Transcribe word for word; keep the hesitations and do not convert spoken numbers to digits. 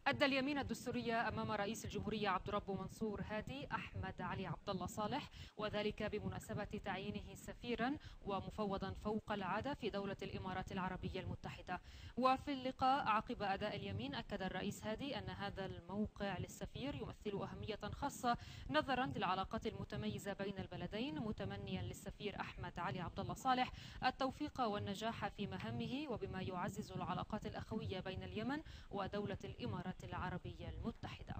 أدى اليمين الدستورية أمام رئيس الجمهورية عبد الرب منصور هادي أحمد علي عبد الله صالح، وذلك بمناسبة تعيينه سفيرا ومفوضا فوق العادة في دولة الإمارات العربية المتحدة. وفي اللقاء عقب أداء اليمين أكد الرئيس هادي أن هذا الموقع للسفير يمثل أهمية خاصة نظرا للعلاقات المتميزة بين البلدين، متمنيا للسفير أحمد علي عبد الله صالح التوفيق والنجاح في مهامه وبما يعزز العلاقات الأخوية بين اليمن ودولة الإمارات العربية المتحدة.